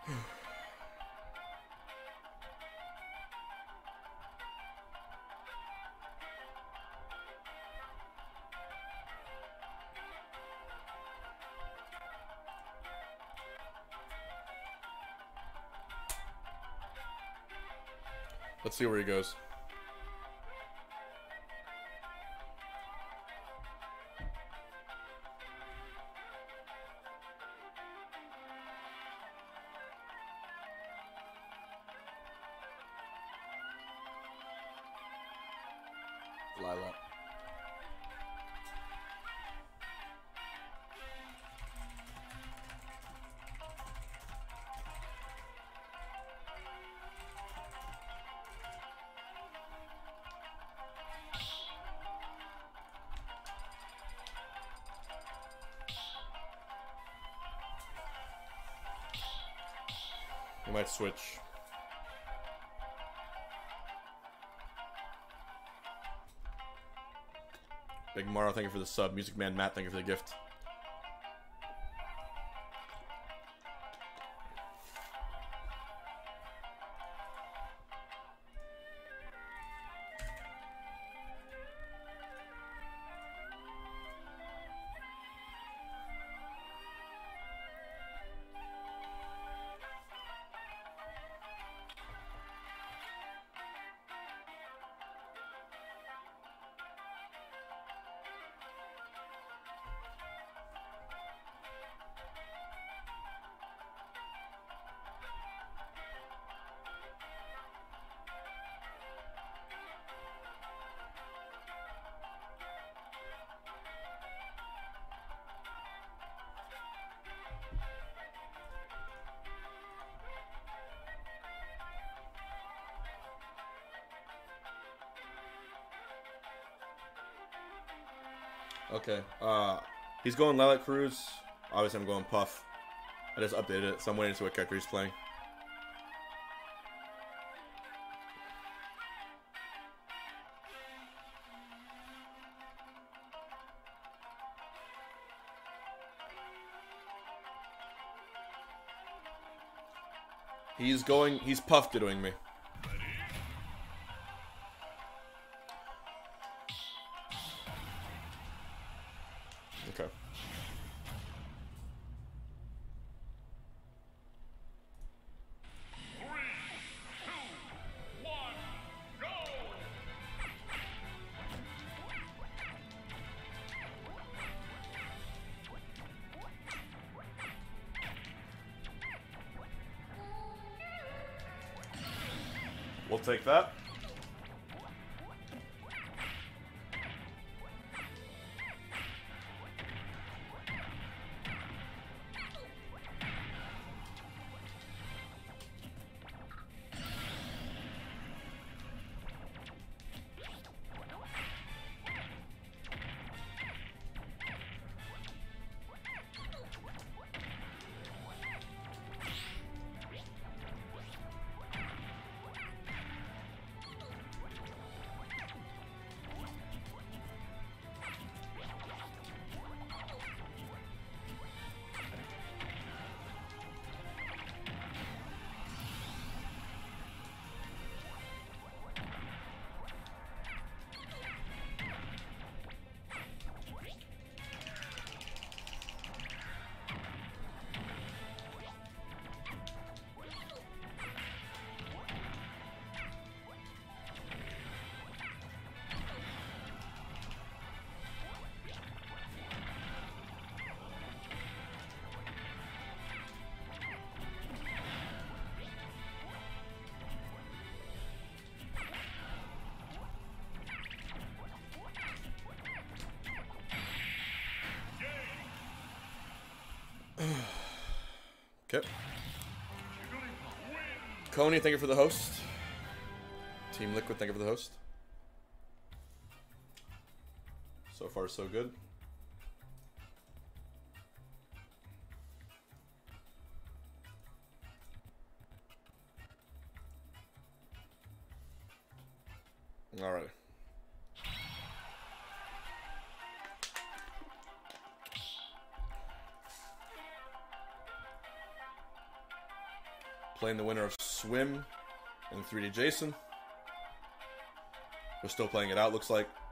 Let's see where he goes. Lila. We might switch. Big Maro, thank you for the sub. Music Man Matt, thank you for the gift. Okay. He's going Lilac Cruz. Obviously, I'm going Puff. I just updated it, so I'm waiting to see what character he's playing. He's Puff doing me. Okay. We'll take that. Okay. Coney, thank you for the host. Team Liquid, thank you for the host. So far, so good. All right. Playing the winner of Swim and 3D Jason. We're still playing it out, looks like.